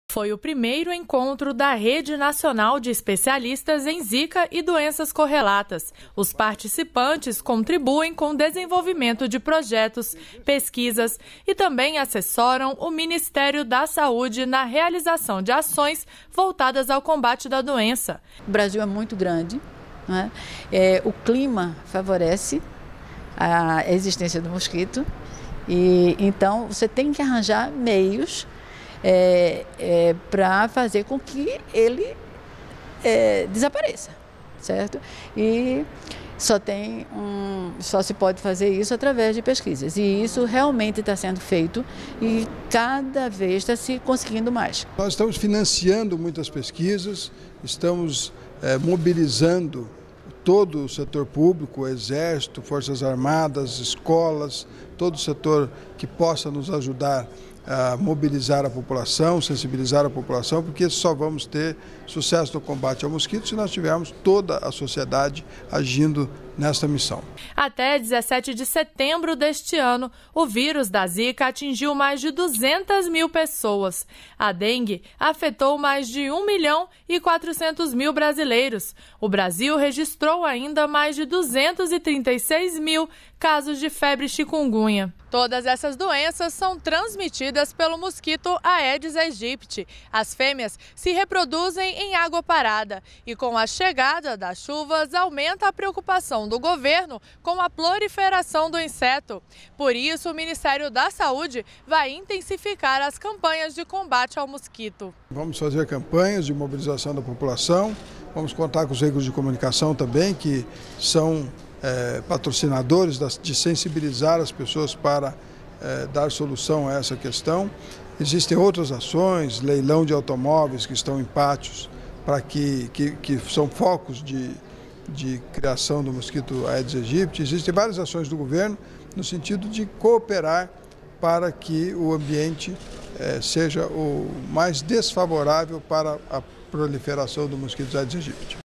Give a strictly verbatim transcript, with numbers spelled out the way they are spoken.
Foi o primeiro encontro da Rede Nacional de Especialistas em Zika e Doenças Correlatas. Os participantes contribuem com o desenvolvimento de projetos, pesquisas e também assessoram o Ministério da Saúde na realização de ações voltadas ao combate da doença. O Brasil é muito grande, né? É, o clima favorece a existência do mosquito e então você tem que arranjar meios É, é, para fazer com que ele é, desapareça, certo? E só tem um, só se pode fazer isso através de pesquisas. E isso realmente está sendo feito e cada vez está se conseguindo mais. Nós estamos financiando muitas pesquisas, estamos é, mobilizando todo o setor público, o Exército, Forças Armadas, escolas, todo o setor que possa nos ajudar a mobilizar a população, sensibilizar a população, porque só vamos ter sucesso no combate ao mosquito se nós tivermos toda a sociedade agindo nesta missão. Até dezessete de setembro deste ano, o vírus da Zika atingiu mais de duzentas mil pessoas. A dengue afetou mais de um milhão e quatrocentos mil brasileiros. O Brasil registrou ainda mais de duzentos e trinta e seis mil casos de febre chikungunya. Todas essas doenças são transmitidas pelo mosquito Aedes aegypti. As fêmeas se reproduzem em água parada e com a chegada das chuvas aumenta a preocupação do governo com a proliferação do inseto. Por isso, o Ministério da Saúde vai intensificar as campanhas de combate ao mosquito. Vamos fazer campanhas de mobilização da população, vamos contar com os veículos de comunicação também, que são É, patrocinadores das, de sensibilizar as pessoas para é, dar solução a essa questão. Existem outras ações, leilão de automóveis que estão em pátios, para que, que, que são focos de, de criação do mosquito Aedes aegypti. Existem várias ações do governo no sentido de cooperar para que o ambiente é, seja o mais desfavorável para a proliferação do mosquito Aedes aegypti.